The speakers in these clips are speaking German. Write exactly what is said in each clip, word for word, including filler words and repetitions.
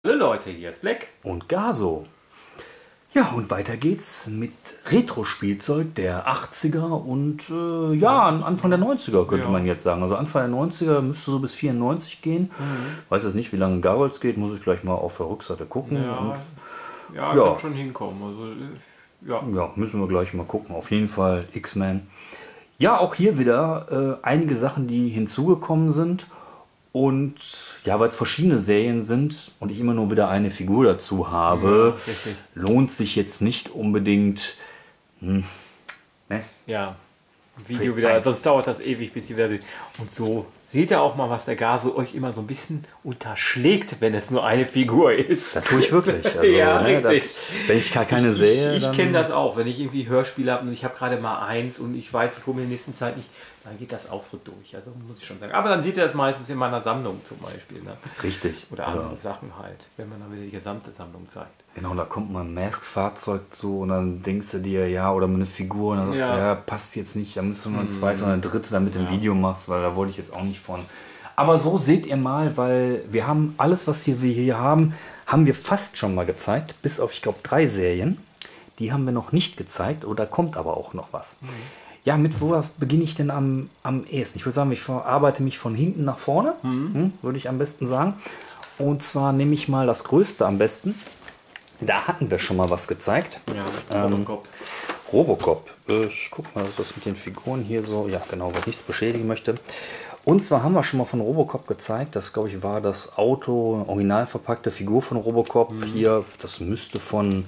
Hallo Leute, hier ist Black und Gaso. Ja, und weiter geht's mit Retro-Spielzeug der achtziger und äh, ja, Anfang der neunziger könnte ja. man jetzt sagen. Also Anfang der neunziger müsste so bis vierundneunzig gehen. Mhm. Weiß jetzt nicht, wie lange Gargoyles geht, muss ich gleich mal auf der Rückseite gucken. Ja, und, ja, ja. Kann schon hinkommen. Also, ja. ja, müssen wir gleich mal gucken. Auf jeden Fall X-Men. Ja, auch hier wieder äh, einige Sachen, die hinzugekommen sind. Und ja, weil es verschiedene Serien sind und ich immer nur wieder eine Figur dazu habe, ja, lohnt sich jetzt nicht unbedingt. Hm, ne? Ja, Video wieder, sonst dauert das ewig, bis ihr wieder. Und so seht ihr auch mal, was der Gaso euch immer so ein bisschen unterschlägt, wenn es nur eine Figur ist. Das tue ich wirklich. Also, ja, ne, das, wenn ich gar keine ich, sehe. Ich, ich kenne das auch, wenn ich irgendwie Hörspiele habe und ich habe gerade mal eins und ich weiß, ich komme in der nächsten Zeit nicht, dann geht das auch so durch. Also muss ich schon sagen. Aber dann seht ihr das meistens in meiner Sammlung zum Beispiel. Ne? Richtig. Oder andere Oder Sachen halt, wenn man dann wieder die gesamte Sammlung zeigt. Genau, da kommt mal ein Mask-Fahrzeug zu und dann denkst du dir, ja, oder mal eine Figur und dann sagst ja. du, ja, passt jetzt nicht, da müsst du noch eine zweite oder eine dritte, damit du ein ja. Video machst, weil da wollte ich jetzt auch nicht von. Aber so seht ihr mal, weil wir haben alles, was hier, wir hier haben, haben wir fast schon mal gezeigt, bis auf, ich glaube, drei Serien. Die haben wir noch nicht gezeigt, oder kommt aber auch noch was. Mhm. Ja, mit wo beginne ich denn am, am ehesten? Ich würde sagen, ich verarbeite mich von hinten nach vorne, mhm. hm, würde ich am besten sagen. Und zwar nehme ich mal das Größte am besten. Da hatten wir schon mal was gezeigt. Ja, Robocop. Ähm, Robocop. Ich guck mal, was das mit den Figuren hier so, ja genau, was nichts beschädigen möchte. Und zwar haben wir schon mal von Robocop gezeigt, das glaube ich war das Auto, original verpackte Figur von Robocop. Mhm. Hier, das müsste von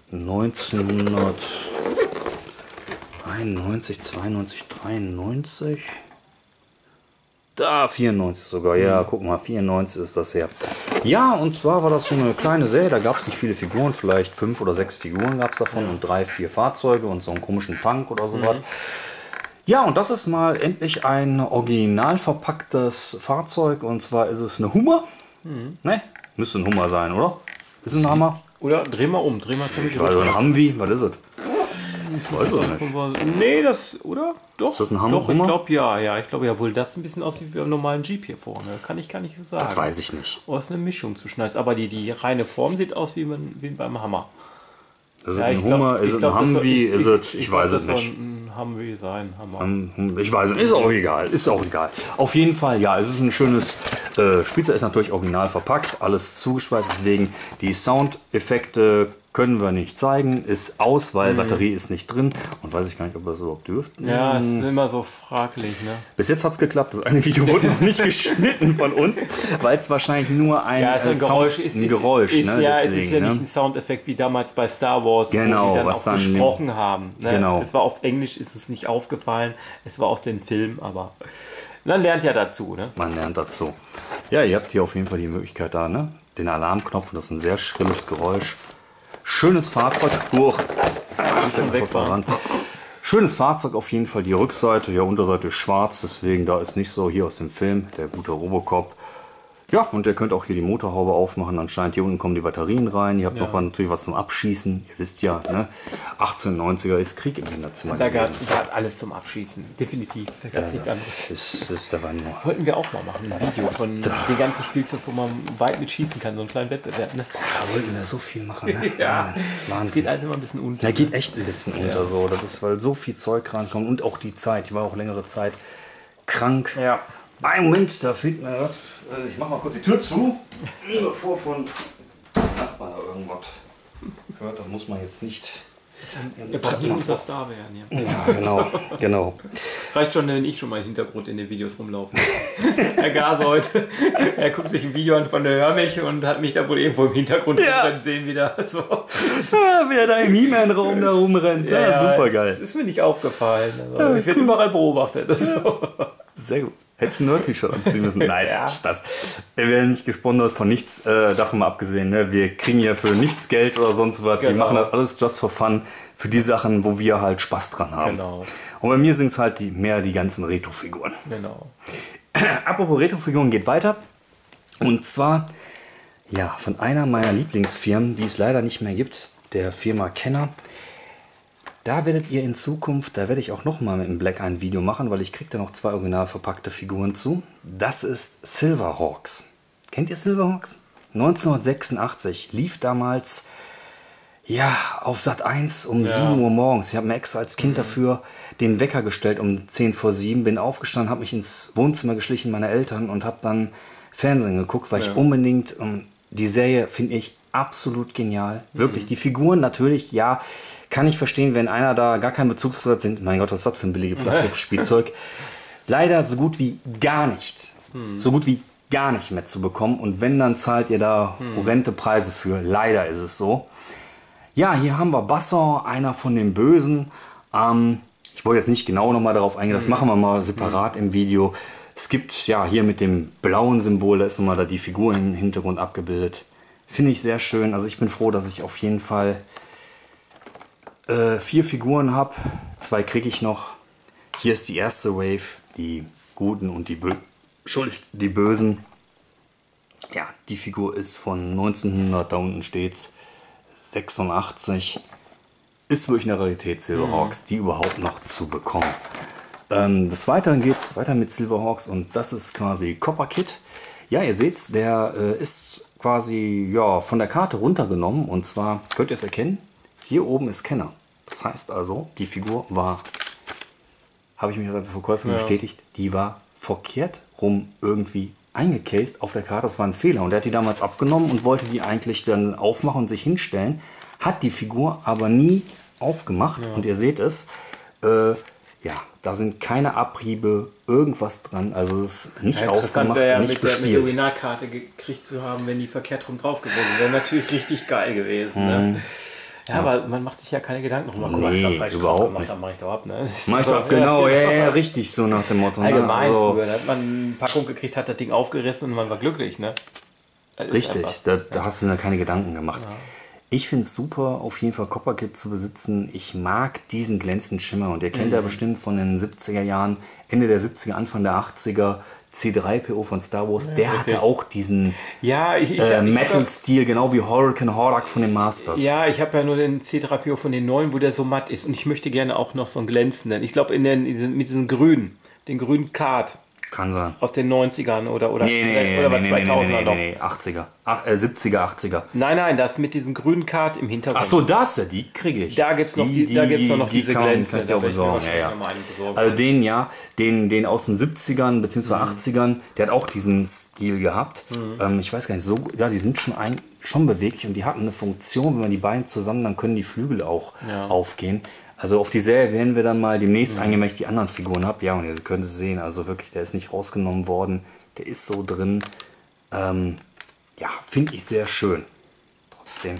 neunzehnhunderteinundneunzig, zweiundneunzig, dreiundneunzig. Da, vierundneunzig sogar, ja, guck mal, vierundneunzig ist das her. Ja, und zwar war das so eine kleine Serie, da gab es nicht viele Figuren, vielleicht fünf oder sechs Figuren gab es davon und drei, vier Fahrzeuge und so einen komischen Tank oder sowas. Mhm. Ja, und das ist mal endlich ein original verpacktes Fahrzeug und zwar ist es eine Hummer. Mhm. Ne? Müsste ein Hummer sein, oder? Ist es ein Hammer? Oder dreh mal um, dreh mal ziemlich um. Also ein Humvee, was ist es? Ich weiß es nicht. Nee, das, oder? Doch. Ist das ein Hammer? Doch, ich glaube ja, ja. Ich glaube ja wohl, das ein bisschen aussieht wie beim normalen Jeep hier vorne. Kann ich gar nicht so sagen. Das weiß ich nicht. Oh, ist eine Mischung zu schneiden. Aber die, die reine Form sieht aus wie, man, wie beim Hammer. Ist es ein Hummer? Ist es ein Humvee? Ist es? Ich weiß es nicht. Das soll ein Humvee sein. Hammer. Ich weiß es nicht. Ist auch egal. Ist auch egal. Auf jeden Fall, ja, es ist ein schönes äh, Spielzeug. Ist natürlich original verpackt. Alles zugeschweißt. Deswegen die Soundeffekte können wir nicht zeigen, ist aus, weil mhm. Batterie ist nicht drin und weiß ich gar nicht, ob wir es überhaupt dürften. Ja, es ist immer so fraglich. Ne? Bis jetzt hat es geklappt. Das eine Video wurde noch nicht geschnitten von uns, weil es wahrscheinlich nur ein, ja, also ein Sound, Geräusch ist. Ein Geräusch, ist, ne? Ja, Deswegen, es ist ja ne? nicht ein Soundeffekt wie damals bei Star Wars, genau, wo die dann was auch dann gesprochen haben. Ne? Genau. Es war auf Englisch, ist es nicht aufgefallen. Es war aus den Filmen, aber man lernt ja dazu. Ne? Man lernt dazu. Ja, ihr habt hier auf jeden Fall die Möglichkeit da, ne? Den Alarmknopf, und das ist ein sehr schrilles Geräusch. Schönes Fahrzeug. Oh, schönes Fahrzeug auf jeden Fall. Die Rückseite, ja, Unterseite ist schwarz, deswegen da ist nicht so hier aus dem Film der gute Robocop. Ja, und ihr könnt auch hier die Motorhaube aufmachen. Anscheinend hier unten kommen die Batterien rein. Ihr habt ja. noch natürlich was zum Abschießen. Ihr wisst ja, ne? achtzehnhundertneunziger ist Krieg im Hinterzimmer. Da gab es alles zum Abschießen. Definitiv. Da gab es ja, nichts anderes. Ist, ist der nur. Wollten wir auch mal machen. Ein Video von den ganzen Spielzeug, wo man weit mit schießen kann. So einen kleinen Wettbewerb. Ne? Da wollten wir so viel machen. Ne? ja, Wahnsinn. Es geht alles immer ein bisschen unter. Da geht echt ein bisschen ja. unter. So. Das ist, weil so viel Zeug rankommt. Und auch die Zeit. Ich war auch längere Zeit krank. Ja. Ein Moment, da fehlt mir was. Ich mach mal kurz die Tür zu, bevor von Nachbarn irgendwas hört. Da muss man jetzt nicht. Wir brauchen unser Star werden, ja. Ja, genau, genau. Reicht schon, wenn ich schon mal im Hintergrund in den Videos rumlaufe. Herr Gaso heute, er guckt sich ein Video an von der Hör mich und hat mich da wohl irgendwo im Hintergrund ja. sehen wieder. So. Ja, wie er da im He-Man-Raum da rumrennt. Ja, ja, super geil. Das ist mir nicht aufgefallen. Also, ja, ich werde überall beobachtet. Das ist so. Sehr gut. Hättest du nur T-Shirt anziehen müssen. Nein, ja. Spaß. Wir werden nicht gesponsert von nichts, äh, davon mal abgesehen. Ne? Wir kriegen ja für nichts Geld oder sonst was. Genau. Wir machen das alles just for fun für die Sachen, wo wir halt Spaß dran haben. Genau. Und bei mir sind es halt die, mehr die ganzen Retro-Figuren. Genau. Apropos Retro-Figuren geht weiter. Und zwar ja, von einer meiner Lieblingsfirmen, die es leider nicht mehr gibt, der Firma Kenner. Da werdet ihr in Zukunft, da werde ich auch nochmal mit dem Black ein Video machen, weil ich kriege da noch zwei original verpackte Figuren zu. Das ist Silverhawks. Kennt ihr Silverhawks? neunzehnhundertsechsundachtzig lief damals ja auf Sat eins um Ja. sieben Uhr morgens. Ich habe mir extra als Kind dafür den Wecker gestellt um zehn vor sieben, bin aufgestanden, habe mich ins Wohnzimmer geschlichen meiner Eltern und habe dann Fernsehen geguckt, weil Ja. ich unbedingt, um, die Serie finde ich absolut genial. Wirklich, die Figuren natürlich, ja, kann ich verstehen, wenn einer da gar keinen Bezug zu hat, sind, mein Gott, was ist das für ein billiges Plastikspielzeug. Leider so gut wie gar nicht. So gut wie gar nicht mehr zu bekommen. Und wenn, dann zahlt ihr da horrende Preise für. Leider ist es so. Ja, hier haben wir Basson, einer von den Bösen. Ähm, ich wollte jetzt nicht genau nochmal darauf eingehen, das machen wir mal separat im Video. Es gibt ja hier mit dem blauen Symbol, da ist nochmal da die Figur im Hintergrund abgebildet. Finde ich sehr schön. Also ich bin froh, dass ich auf jeden Fall äh, vier Figuren habe. Zwei kriege ich noch. Hier ist die erste Wave, die Guten und die, Bö Entschuldigt, die Bösen. Ja, die Figur ist von neunzehnhundert, da unten steht's, sechsundachtzig. Ist wirklich eine Rarität, Silverhawks, die überhaupt noch zu bekommen. Ähm, des Weiteren geht es weiter mit Silverhawks und das ist quasi Copper Kid. Ja, ihr seht, der äh, ist quasi ja, von der Karte runtergenommen und zwar, könnt ihr es erkennen, hier oben ist Kenner. Das heißt also, die Figur war, habe ich mich bei der Verkäuferin Ja. bestätigt, die war verkehrt rum irgendwie eingecased auf der Karte. Das war ein Fehler und er hat die damals abgenommen und wollte die eigentlich dann aufmachen und sich hinstellen. Hat die Figur aber nie aufgemacht und ihr seht es, äh, ja, da sind keine Abriebe, irgendwas dran. Also es ist nicht Ja, interessant aufgemacht, wäre ja nicht mit der, mit der bespielt. Originalkarte gekriegt zu haben, wenn die verkehrt rum drauf gewesen wäre. Natürlich richtig geil gewesen. Ne? Ja, aber man macht sich ja keine Gedanken drum. Guck mal, ich hab Nee, falsch überhaupt drauf gemacht, nicht. dann mach ich doch ab. Ne? Das ist Mach ich so- doch, genau, ja, ja, richtig, so nach dem Motto. ne? Allgemein Also, früher, da hat man eine Packung gekriegt, hat das Ding aufgerissen und man war glücklich. Ne? Das ist richtig, einfach- da, da hast du dir keine Gedanken gemacht. Ich finde es super, auf jeden Fall Copper Kid zu besitzen. Ich mag diesen glänzenden Schimmer und ihr kennt Mhm. ja bestimmt von den siebziger Jahren, Ende der siebziger, Anfang der achtziger, C drei P O von Star Wars, der richtig. hatte auch diesen Ja, ich, ich, äh, ich hab Metal-Stil, genau wie Hurricane Hordak von den Masters. Ja, ich habe ja nur den C drei P O von den neuen, wo der so matt ist. Und ich möchte gerne auch noch so einen glänzenden. Ich glaube, in den, in diesen, mit diesem grünen, den grünen Kart Kann sein. aus den neunzigern oder, oder, Nee, nee, nee, oder nee, was nee, nee, zweitausender nee, noch. nee, nee, achtziger, Ach, äh, siebziger, achtziger. Nein, nein, das mit diesem grünen Kart im Hintergrund. Ach so, das, ja, die kriege ich. Da gibt's noch die- da gibt's doch noch diese kann- Glänze, kann ich da auch werd ich mir besorgen. wahrscheinlich Ja, ja. noch mal einen besorgen. Also den, ja, den, den aus den siebzigern bzw. Mhm. achtzigern, der hat auch diesen Stil gehabt. Ähm, ich weiß gar nicht, so, ja, die sind schon, ein, schon beweglich und die hatten eine Funktion, wenn man die Beine zusammen, dann können die Flügel auch Ja. aufgehen. Also auf die Serie werden wir dann mal demnächst Mhm. eingehen, wenn ich die anderen Figuren habe. Ja, und ihr könnt es sehen, also wirklich, der ist nicht rausgenommen worden. Der ist so drin. Ähm, ja, finde ich sehr schön. Trotzdem.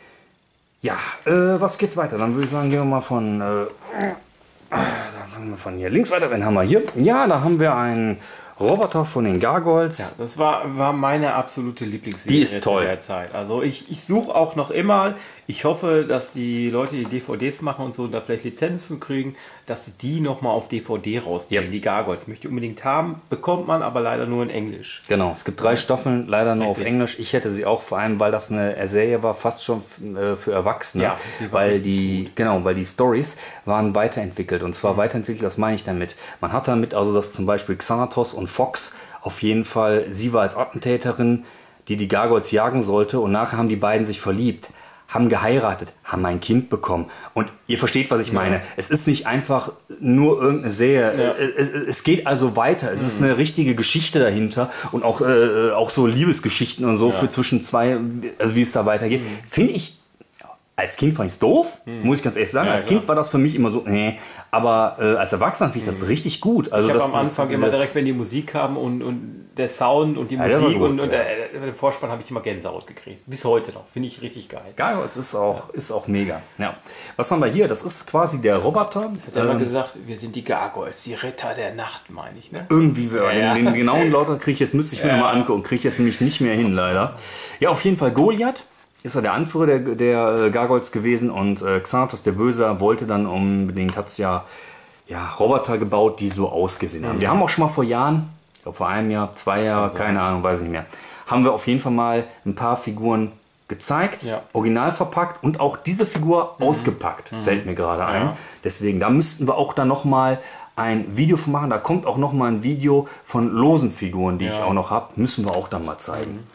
Ja, äh, was geht's weiter? Dann würde ich sagen, gehen wir mal von, äh, dann fangen wir von hier links weiter. Wen haben wir hier? Ja, da haben wir einen Roboter von den Gargoyles. Ja, das war, war meine absolute Lieblingsserie Die ist toll. zu der Zeit. Also ich, ich suche auch noch immer, ich hoffe, dass die Leute, die D V Ds machen und so, da vielleicht Lizenzen kriegen, dass sie die nochmal auf D V D rausbringen. Ja. Die Gargoyles möchte ich unbedingt haben, bekommt man aber leider nur in Englisch. Genau, es gibt drei Staffeln, leider nur auf Richtig. Englisch. Ich hätte sie auch, vor allem, weil das eine Serie war, fast schon f- äh, für Erwachsene. Ja, sie war weil richtig die, genau, weil die Stories waren weiterentwickelt. Und Mhm. zwar weiterentwickelt, das meine ich damit. Man hat damit also, dass zum Beispiel Xanatos und Fox auf jeden Fall, sie war als Attentäterin, die die Gargoyles jagen sollte, und nachher haben die beiden sich verliebt, haben geheiratet, haben ein Kind bekommen. Und ihr versteht, was ich meine. Es ist nicht einfach nur irgendeine Serie. Ja. Es, es, es geht also weiter. Es ist eine richtige Geschichte dahinter und auch, äh, auch so Liebesgeschichten und so für zwischen zwei, also wie es da weitergeht. Finde ich, als Kind fand ich es doof, muss ich ganz ehrlich sagen. Ja, als klar. Kind war das für mich immer so, nee. Aber äh, als Erwachsener finde ich das richtig gut. Also Ich habe das am ist- Anfang immer das- direkt, wenn die Musik kam und, und der Sound und die Ja, der war Musik gut, und, und ja. der, der Vorspann habe ich immer Gänsehaut gekriegt. Bis heute noch. Finde ich richtig geil. Gargoyles ist auch, ist auch mega. Ja. Was haben wir hier? Das ist quasi der Roboter. Ich habe immer gesagt, wir sind die Gargoyles, die Ritter der Nacht, meine ich. Ne? Irgendwie, ja, ja. den, den genauen Lauter kriege ich jetzt, müsste ich mir Ja. mal angucken, kriege ich jetzt nämlich nicht mehr hin, leider. Ja, auf jeden Fall Goliath ist er der Anführer der, der äh, Gargoyles gewesen und äh, Xanatos, der Böse, wollte dann unbedingt, hat es ja, ja Roboter gebaut, die so ausgesehen haben. Wir haben auch schon mal vor Jahren, ich glaube vor einem Jahr, zwei Jahre, keine Ahnung, weiß nicht mehr, haben wir auf jeden Fall mal ein paar Figuren gezeigt, Ja. original verpackt und auch diese Figur ausgepackt, fällt mir gerade ein. Ja. Deswegen, da müssten wir auch dann noch mal ein Video von machen. Da kommt auch noch mal ein Video von losen Figuren, die ich Ja. auch noch habe. Müssen wir auch dann mal zeigen.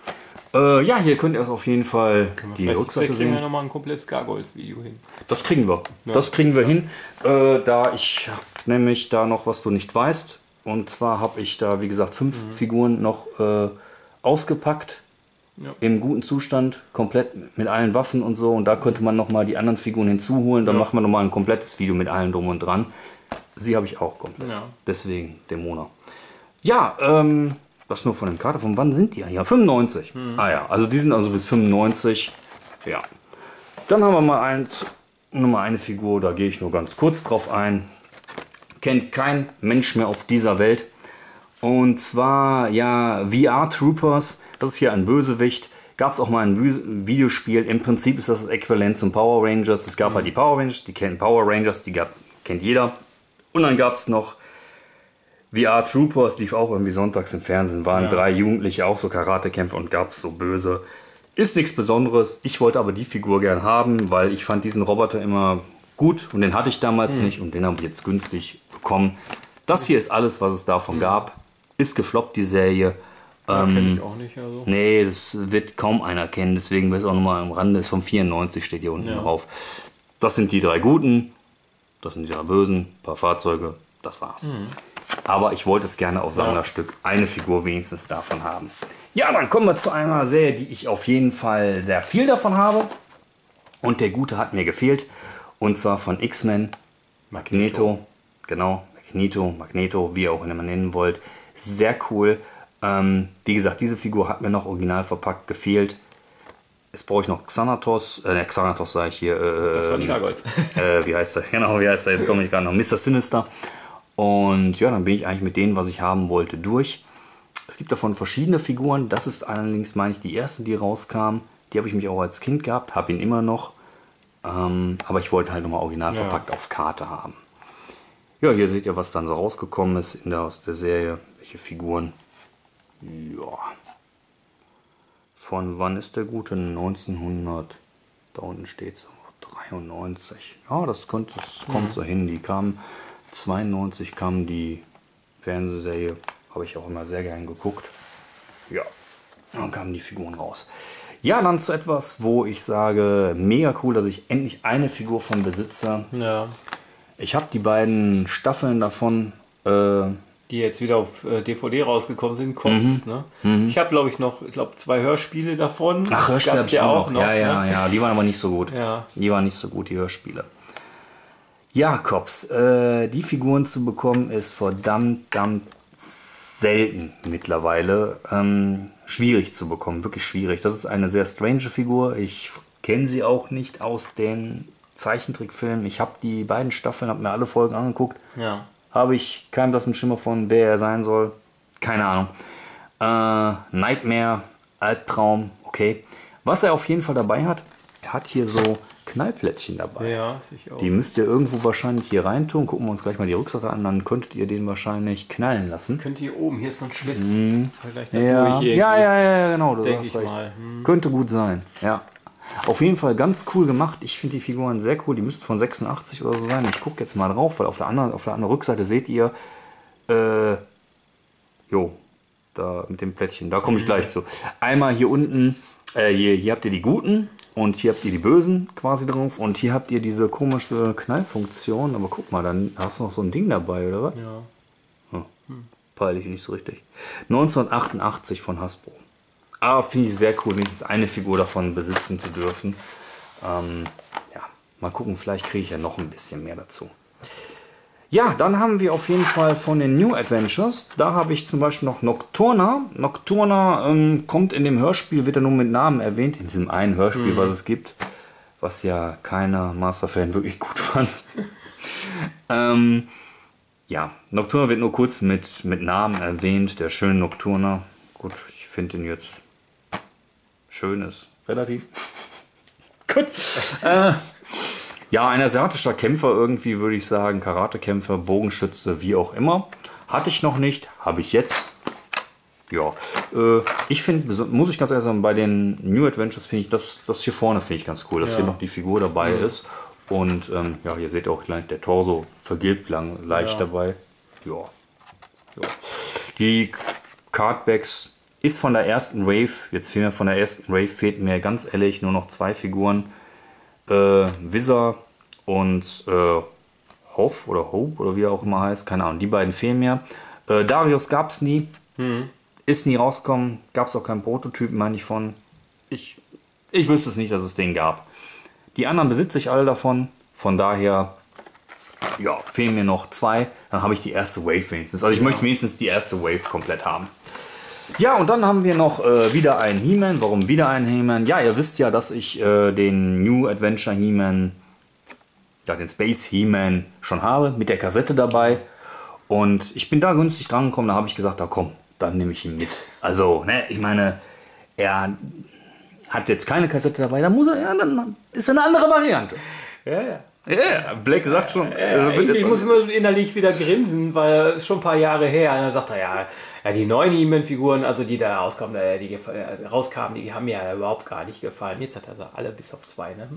Äh, ja, hier könnt ihr es auf jeden Fall die Rückseite sehen. sehen. Wir nochmal ein komplettes Gargoyles-Video hin. Das kriegen wir. Ja. Das kriegen wir hin. Äh, da ich nämlich da noch was du nicht weißt. Und zwar habe ich da, wie gesagt, fünf mhm. Figuren noch äh, ausgepackt. Ja. Im guten Zustand, komplett mit allen Waffen und so. Und da könnte man nochmal die anderen Figuren hinzuholen. Dann ja. machen wir nochmal ein komplettes Video mit allem drum und dran. Sie habe ich auch komplett. Ja. Deswegen Dämoner. Ja, ähm, das nur von den Karte. Von wann sind die? Ja, fünfundneunzig. Mhm. Ah ja, also die sind also bis fünfundneunzig. Ja. Dann haben wir mal eins, Nummer eine Figur, da gehe ich nur ganz kurz drauf ein. Kennt kein Mensch mehr auf dieser Welt. Und zwar, ja, V R Troopers. Das ist hier ein Bösewicht. Gab es auch mal ein Videospiel. Im Prinzip ist das das Äquivalent zum Power Rangers. Es gab mhm. halt die Power Rangers, die kennen Power Rangers, die gab's, kennt jeder. Und dann gab es noch V R Troopers, lief auch irgendwie sonntags im Fernsehen. Waren ja. drei Jugendliche, auch so Karatekämpfer und gab es so böse. Ist nichts Besonderes. Ich wollte aber die Figur gern haben, weil ich fand diesen Roboter immer gut. Und den hatte ich damals mhm. nicht und den habe ich jetzt günstig bekommen. Das hier ist alles, was es davon mhm. gab. Ist gefloppt, die Serie. Ja, ähm, kenne ich auch nicht. Also. Nee, das wird kaum einer kennen. Deswegen wäre es auch nochmal am Rande. Ist von vierundneunzig, steht hier unten ja. drauf. Das sind die drei Guten. Das sind die drei Bösen. Ein paar Fahrzeuge. Das war's. Mhm. Aber ich wollte es gerne auf Sammlerstück eine Figur wenigstens davon haben. Ja, dann kommen wir zu einer Serie, die ich auf jeden Fall sehr viel davon habe. Und der Gute hat mir gefehlt. Und zwar von X-Men. Magneto. Magneto. Genau, Magneto, Magneto, wie ihr auch immer nennen wollt. Sehr cool. Ähm, wie gesagt, diese Figur hat mir noch original verpackt gefehlt. Jetzt brauche ich noch Xanatos. Äh, Xanatos sage ich hier. Äh, das war die Gargoyles. äh, wie heißt er? Genau, wie heißt er? Jetzt komme ich gerade noch. Mister Sinister. Und ja, dann bin ich eigentlich mit denen, was ich haben wollte, durch. Es gibt davon verschiedene Figuren. Das ist allerdings, meine ich, die erste, die rauskam. Die habe ich mich auch als Kind gehabt, habe ihn immer noch. Ähm, aber ich wollte halt nochmal original ja. verpackt auf Karte haben. Ja, hier seht ihr, was dann so rausgekommen ist in der, aus der Serie. Welche Figuren. Ja. Von wann ist der Gute? neunzehnhundert. Da unten steht es. dreiundneunzig. Ja, das, könnte, das mhm. kommt so hin. Die kamen. zweiundneunzig kam die Fernsehserie. Habe ich auch immer sehr gern geguckt. Ja. Dann kamen die Figuren raus. Ja, dann zu etwas, wo ich sage, mega cool, dass ich endlich eine Figur von besitze. Ja. Ich habe die beiden Staffeln davon, äh, die jetzt wieder auf äh, D V D rausgekommen sind, Cops. Mhm. Ne? Mhm. Ich habe, glaube ich, noch, ich glaube, zwei Hörspiele davon. Ach, Hörspiele habe ich auch noch. noch. Ja, ja, ne? ja. Die waren aber nicht so gut. Ja. Die waren nicht so gut, die Hörspiele. Ja, Cops. Äh, die Figuren zu bekommen ist verdammt, verdammt selten mittlerweile. Ähm, schwierig zu bekommen, wirklich schwierig. Das ist eine sehr strange Figur. Ich kenne sie auch nicht aus den Zeichentrickfilmen. Ich habe die beiden Staffeln, habe mir alle Folgen angeguckt. Ja. Habe ich keinen blassen Schimmer von, wer er sein soll. Keine Ahnung. Äh, Nightmare, Albtraum, okay. Was er auf jeden Fall dabei hat, er hat hier so Knallplättchen dabei. Ja, sicher auch. Die müsst ihr irgendwo wahrscheinlich hier reintun. Gucken wir uns gleich mal die Rückseite an, dann könntet ihr den wahrscheinlich knallen lassen. Könnt ihr hier oben, hier ist so ein Schlitz. Mhm. Vielleicht ja. ja, ja, ja, genau. Du Denke ich recht. mal. Hm. Könnte gut sein, ja. Auf jeden Fall ganz cool gemacht. Ich finde die Figuren sehr cool. Die müssten von sechsundachtzig oder so sein. Ich gucke jetzt mal drauf, weil auf der anderen, auf der anderen Rückseite seht ihr, äh, jo, da mit dem Plättchen. Da komme ich gleich zu. Einmal hier unten, äh, hier, hier habt ihr die Guten und hier habt ihr die Bösen quasi drauf. Und hier habt ihr diese komische Knallfunktion. Aber guck mal, dann hast du noch so ein Ding dabei, oder was? Ja. Hm. Hm. Peile ich nicht so richtig. neunzehnhundertachtundachtzig von Hasbro. Aber finde ich sehr cool, wenigstens eine Figur davon besitzen zu dürfen. Ähm, ja, mal gucken, vielleicht kriege ich ja noch ein bisschen mehr dazu. Ja, dann haben wir auf jeden Fall von den New Adventures, da habe ich zum Beispiel noch Nocturna. Nocturna ähm, kommt in dem Hörspiel, wird er nur mit Namen erwähnt, in diesem einen Hörspiel, mhm. was es gibt, was ja keiner Master-Fan wirklich gut fand. ähm, ja, Nocturna wird nur kurz mit, mit Namen erwähnt, der schöne Nocturna. Gut, ich finde ihn jetzt schön ist. Relativ. Gut. äh, ja, ein asiatischer Kämpfer irgendwie, würde ich sagen. Karatekämpfer, Bogenschütze, wie auch immer. Hatte ich noch nicht, habe ich jetzt. Ja, äh, ich finde, muss ich ganz ehrlich sagen, bei den New Adventures finde ich, das, das hier vorne finde ich ganz cool, dass ja. hier noch die Figur dabei mhm. ist. Und ähm, ja, hier seht ihr auch gleich, der Torso vergilbt lang, leicht ja. dabei. Ja. ja. Die Cardbacks Ist von der ersten Wave, jetzt fehlen mir von der ersten Wave, fehlt mir ganz ehrlich nur noch zwei Figuren. Äh, Wizard und äh, Hoff oder Hope oder wie er auch immer heißt, keine Ahnung, die beiden fehlen mir. Äh, Darius gab es nie, mhm. ist nie rausgekommen, gab es auch keinen Prototypen, meine ich von. Ich, ich wüsste es nicht, dass es den gab. Die anderen besitze ich alle davon, von daher ja, fehlen mir noch zwei, dann habe ich die erste Wave wenigstens. Also ich ja. möchte wenigstens die erste Wave komplett haben. Ja, und dann haben wir noch äh, wieder einen He-Man. Warum wieder einen He-Man? Ja, ihr wisst ja, dass ich äh, den New Adventure He-Man, ja, den Space He-Man schon habe, mit der Kassette dabei. Und ich bin da günstig dran gekommen, da habe ich gesagt, da komm, dann nehme ich ihn mit. Also, ne, ich meine, er hat jetzt keine Kassette dabei, dann muss er, ja, dann ist eine andere Variante. Ja, ja. Ja, yeah, Black sagt schon. Ja, ich, ich muss immer innerlich wieder grinsen, weil es schon ein paar Jahre her. Und dann sagt er, ja, ja die neuen He-Man-Figuren, also die da rauskamen, die rauskamen, die haben mir ja überhaupt gar nicht gefallen. Jetzt hat er also alle bis auf zwei, ne?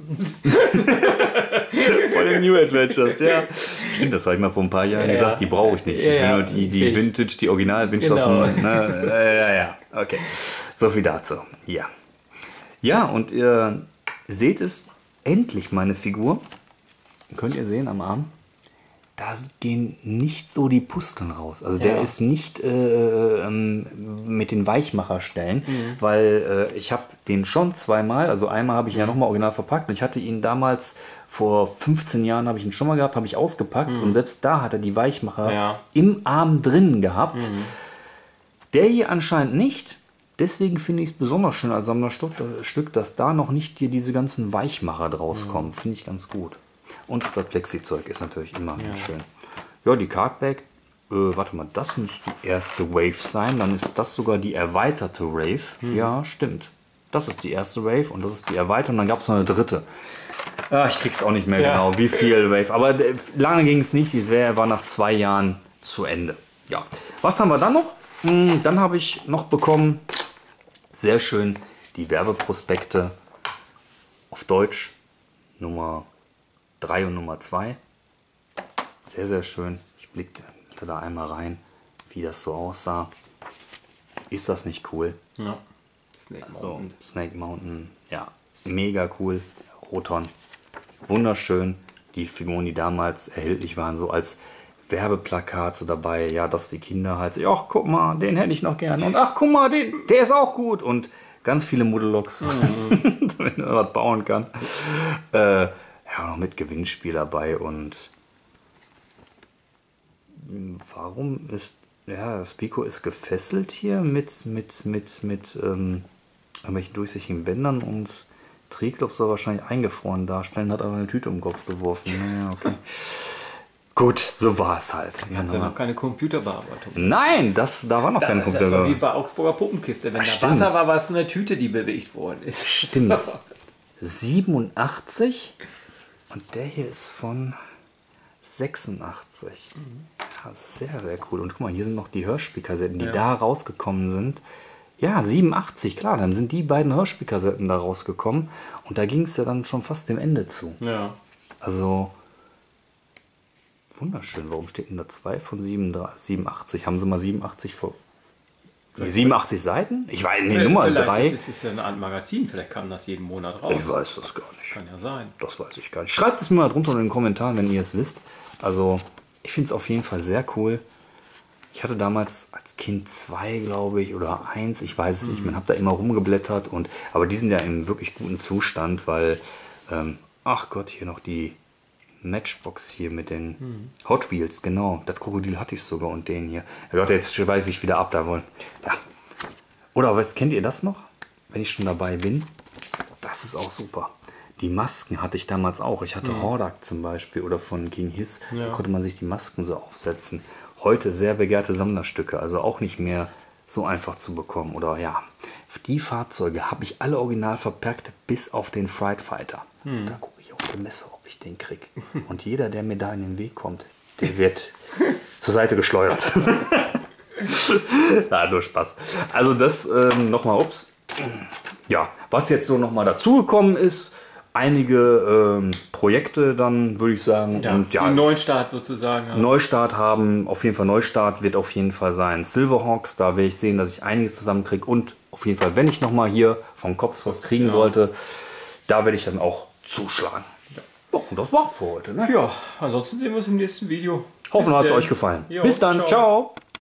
Von den New Adventures, ja. Stimmt, das habe ich mal vor ein paar Jahren ja, gesagt, die brauche ich nicht. Ich will nur die, die Vintage, die Original-Vintage. Genau. Ne? Ja, ja, okay. So viel dazu. Ja. Ja, und ihr seht es, endlich meine Figur. Könnt ihr sehen am Arm, da gehen nicht so die Pusteln raus. Also der ja. ist nicht äh, ähm, mit den Weichmacherstellen, mhm. weil äh, ich habe den schon zweimal, also einmal habe ich ihn ja nochmal original verpackt und ich hatte ihn damals, vor fünfzehn Jahren habe ich ihn schon mal gehabt, habe ich ausgepackt mhm. und selbst da hat er die Weichmacher ja. im Arm drin gehabt. Mhm. Der hier anscheinend nicht. Deswegen finde ich es besonders schön als Sammlerstück, dass da noch nicht hier diese ganzen Weichmacher draus kommen. Mhm. Finde ich ganz gut. Und das Plexi-Zeug ist natürlich immer ja. schön. Ja, die Cardback, äh, warte mal, das müsste die erste Wave sein. Dann ist das sogar die erweiterte Wave. Mhm. Ja, stimmt. Das ist die erste Wave und das ist die erweiterte. Und dann gab es noch eine dritte. Ah, ich krieg's auch nicht mehr ja. genau, wie viel Wave. Aber äh, lange ging es nicht. Die Serie war nach zwei Jahren zu Ende. Ja. Was haben wir dann noch? Hm, dann habe ich noch bekommen, sehr schön, die Werbeprospekte auf Deutsch. Nummer drei und Nummer zwei. Sehr, sehr schön. Ich blickte da einmal rein, wie das so aussah. Ist das nicht cool? Ja. Snake Mountain. Also, Snake Mountain, ja, mega cool. Roton, wunderschön. Die Figuren, die damals erhältlich waren, so als Werbeplakat so dabei, ja, dass die Kinder halt so, ach, guck mal, den hätte ich noch gern. Und ach, guck mal, den, der ist auch gut. Und ganz viele Modelogs, mhm. damit man was bauen kann. Äh, Ja, noch mit Gewinnspiel dabei und warum ist, ja, das Pico ist gefesselt hier mit, mit, mit, mit ähm, irgendwelchen durchsichtigen Bändern und Triklops soll wahrscheinlich eingefroren darstellen, hat aber eine Tüte um den Kopf geworfen. Naja, okay. Gut, so war es halt. Du hast ja noch keine Computerbearbeitung. Nein, das, da war noch da, keine Computerbearbeitung. Das war wie bei Augsburger Puppenkiste. Wenn Ach, da Wasser war, war es eine Tüte, die bewegt worden ist. Stimmt. siebenundachtzig und der hier ist von sechsundachtzig. Mhm. Ja, sehr, sehr cool. Und guck mal, hier sind noch die Hörspielkassetten, die ja. da rausgekommen sind. Ja, siebenundachtzig, klar, dann sind die beiden Hörspielkassetten da rausgekommen. Und da ging es ja dann schon fast dem Ende zu. Ja. Also, wunderschön. Warum steht denn da zwei von siebenundachtzig? Haben sie mal siebenundachtzig vor... siebenundachtzig Seiten? Ich weiß nicht, Nummer drei. Das ist ja eine Art Magazin, vielleicht kam das jeden Monat raus. Ich weiß das gar nicht. Kann ja sein. Das weiß ich gar nicht. Schreibt es mir mal drunter in den Kommentaren, wenn ihr es wisst. Also, ich finde es auf jeden Fall sehr cool. Ich hatte damals als Kind zwei, glaube ich, oder eins, ich weiß es mhm. nicht. Man hat da immer rumgeblättert. Und, aber die sind ja im wirklich guten Zustand, weil, ähm, ach Gott, hier noch die Matchbox hier mit den mhm. Hot Wheels, genau. Das Krokodil hatte ich sogar und den hier. Ja Gott, jetzt schweife ich wieder ab da wollen. Ja. Oder was, kennt ihr das noch? Wenn ich schon dabei bin. Das ist auch super. Die Masken hatte ich damals auch. Ich hatte mhm. Hordak zum Beispiel oder von King Hiss. Ja. Da konnte man sich die Masken so aufsetzen. Heute sehr begehrte Sammlerstücke. Also auch nicht mehr so einfach zu bekommen. Oder ja, die Fahrzeuge habe ich alle original verpackt, bis auf den Fright Fighter. Mhm. Da gucke ich auf der Messe, ob ich den kriege. Und jeder, der mir da in den Weg kommt, der wird zur Seite geschleudert. Ja, nur Spaß. Also das ähm, nochmal, ups. Ja, was jetzt so nochmal dazugekommen ist, einige ähm, Projekte dann, würde ich sagen. Ja, und ja, einen Neustart sozusagen. Ja. Neustart haben, auf jeden Fall Neustart wird auf jeden Fall sein. Silverhawks, da werde ich sehen, dass ich einiges zusammenkriege und auf jeden Fall, wenn ich nochmal hier vom Cops was kriegen ja. sollte, da werde ich dann auch zuschlagen. Ja, und das war's für heute. Ne? Ja, ansonsten sehen wir uns im nächsten Video. Hoffen, hat es euch gefallen. Jo, Bis dann, ciao. ciao.